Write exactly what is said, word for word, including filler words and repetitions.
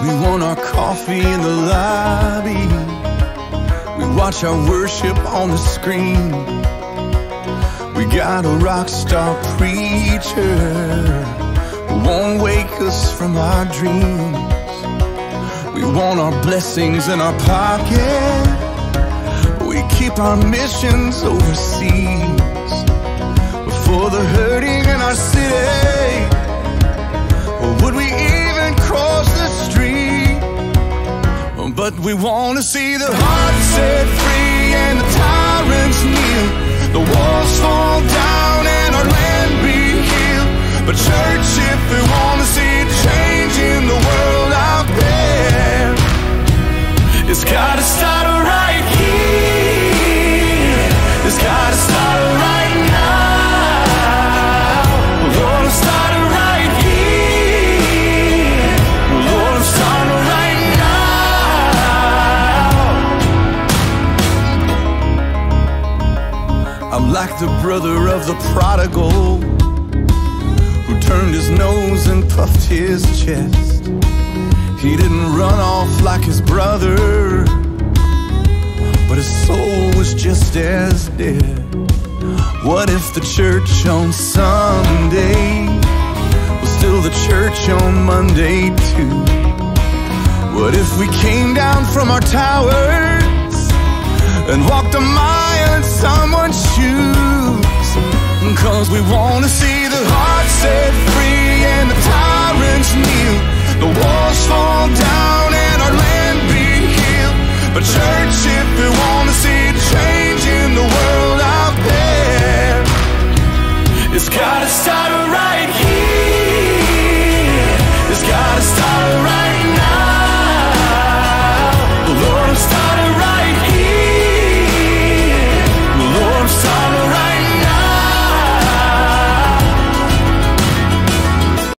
We want our coffee in the lobby. We watch our worship on the screen. We got a rock star preacher who won't wake us from our dreams. We want our blessings in our pocket. We keep our missions overseas. But for the hurting in our city, or would we even cross the street? But we want to see the heart set free and the tyrants kneel, the walls fall down and our land be healed. But church, if we want to see a change in the world out there, it's gotta start right here. It's gotta start right now. Lord, I'm starting right here. Lord, I'm starting right now. I'm like the brother of the prodigal who turned his nose and puffed his chest. He didn't run off like his brother, but his soul was just as dead. What if the church on Sunday was still the church on Monday too? What if we came down from our towers and walked a mile in someone's shoes? Cause we want to see the heart set free and the tyrants kneel, the walls fall down and our land be healed. But church, if we want to see a change in the world out there, it's gotta start